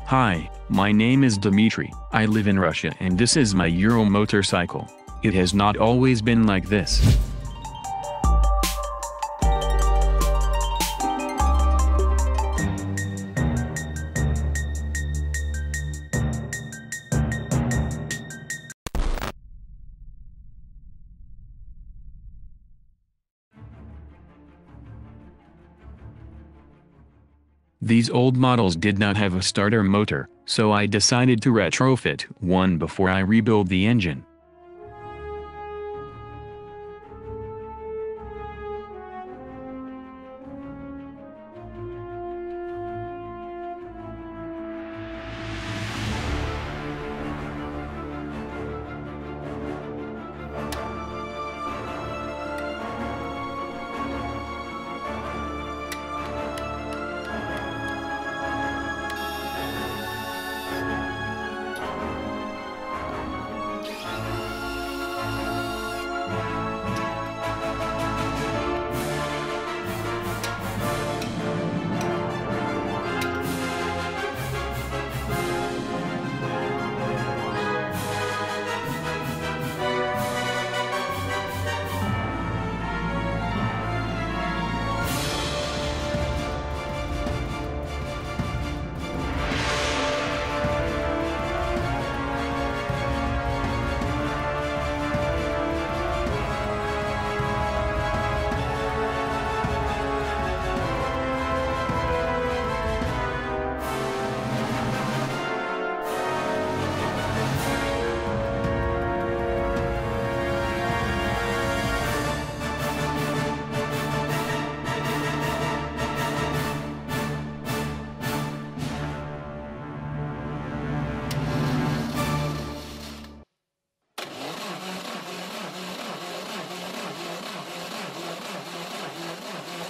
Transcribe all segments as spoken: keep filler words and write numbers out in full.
Hi, my name is Dmitry. I live in Russia and this is my Ural motorcycle. It has not always been like this. These old models did not have a starter motor, so I decided to retrofit one before I rebuild the engine.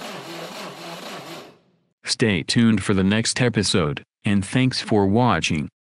Stay tuned for the next episode, and thanks for watching.